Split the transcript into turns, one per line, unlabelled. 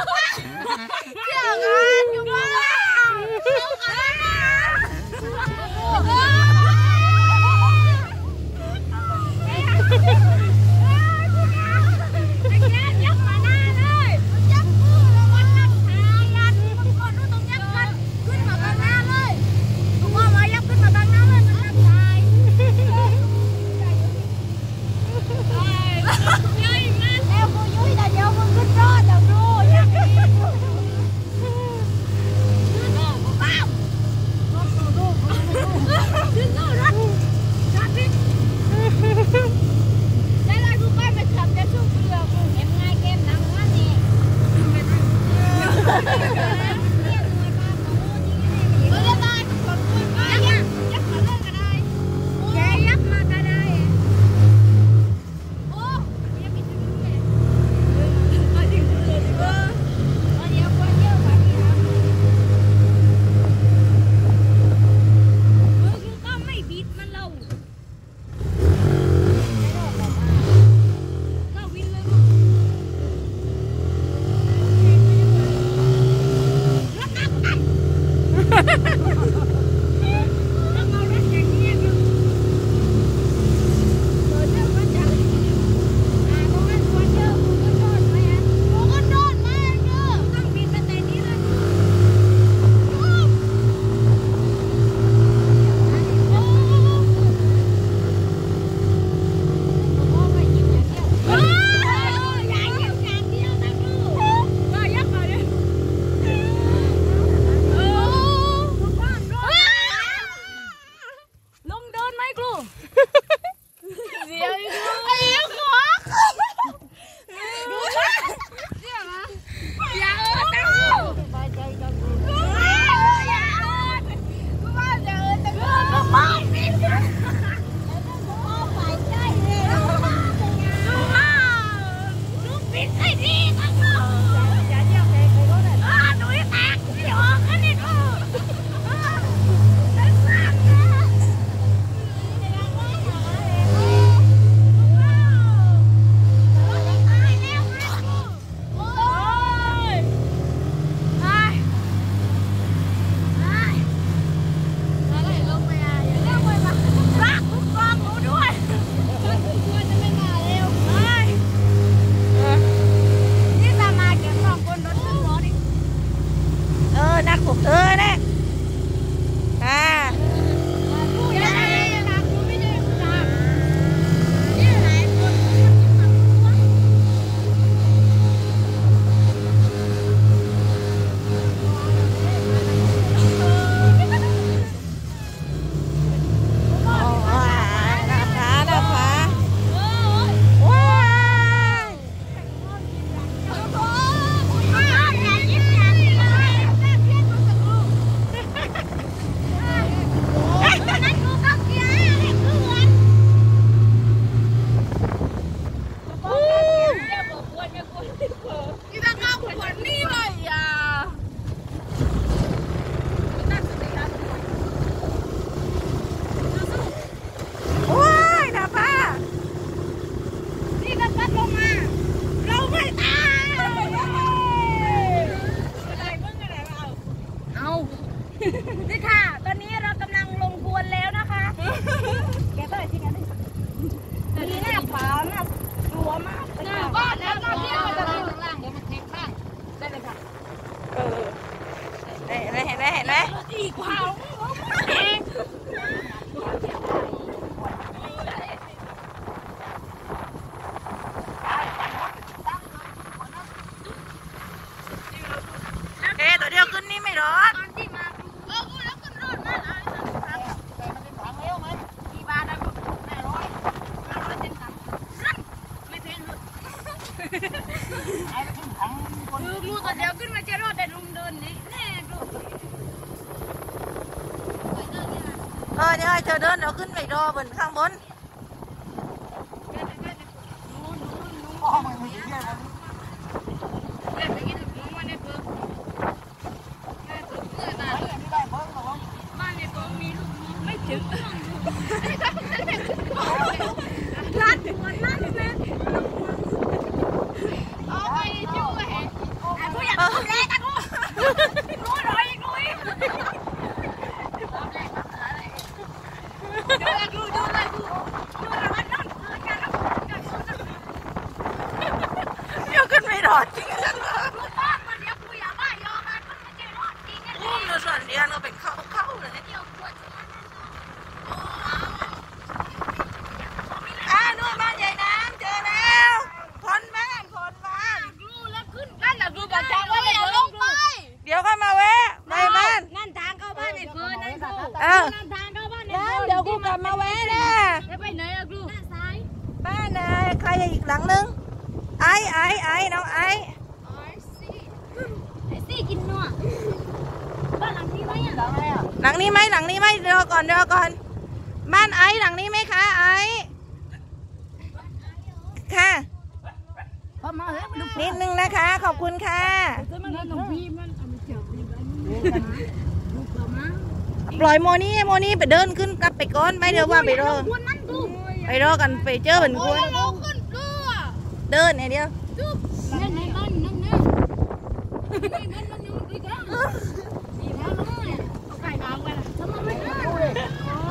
นี่ค่ะตอนนี้เรากำลังลงพวนแล้วนะคะแกเท่าไหร่ที่กันมีหน้าผาหน้ากลัวมากหน้าบ้านแล้วหน้าที่เราจะขึ้นข้างล่างเดี๋ยวมันแทงข้างได้เลยค่ะ
เห็นไหม
อีกเผาเอง
ตัวเดียวขึ้นนี่ไม่รอด
แล้วขึ้นรถมาแต่มันเป็นถังเร็วไหมกี่บาทนะ500เต็มถังไม่แพงหรอกลูกตัวเดียวขึ้นมาจะรอดแต่ลุงเดินนี่แน่ลูก
เดี๋ยวเธอเดินเดี๋ยวขึ้นไปรอบนข้างบน
รู้หน่อยรู้อีกดูเลยดูเลยดูแล้วมันนั่งกันแล้ว
เดี๋ยวขึ้นไม่รอดจริงจังเลย
ดูบ้านมันเดี๋ยวกูอยากได้ยอมมันไม่ใช่รอดจริง
อุ้มเราส่วนเดียวเราเป็นเข้าเลย
เดี๋ยวปวด
นู่นบ้านใหญ่น้ำเจอแล้วพ้นบ้านพ้นบ้าน
ดูแล้วขึ้นนั่นแหละดูกับทางว่าเลยลงไป
เดี๋ยวค่อยมาแวะไปบ้าน
นั่นทางเข้าบ้านไอ้เฟิร์นนั่นกู นั่นทางเข้าบ้านไอ้
งั้
เฟิ
น
ร์น
เดี๋ยวกูกลับมาแวะนะ
จะไปไหนอะกูด้านซ้าย
บ้านนายใครอีกหลังนึงไอ้น้องไอ้
ไอ้ซี่กินนัวบ้านหลังนี้ไหมอะหลังอะไรอะ
หลังนี้ไหมเดี๋ยวก่อนบ้านไอ้หลังนี้ไหมคะไอ้ค่ะ
พอมาเฮ้ยมันดู
นิดนึงนะคะขอบคุณค่ะ
มันหนุ่มพี่มันเอาไปเจียวดีกันดูกลับมา
ปล่อยโมนี่ไปเดินขึ้นกลับไปก่อนไปเดี๋ยวว่าไปรอ
ควรมันดู
ไปรอกันไปเจอเหมือนคุณ
เราขึ้นดูอะ
เดินเนี่ยเดียว
ดูนั่นนั่นนั่นนั่นนั่นดีแล้วเลยเอาไก่ดาวไปละทำไมไม่ได้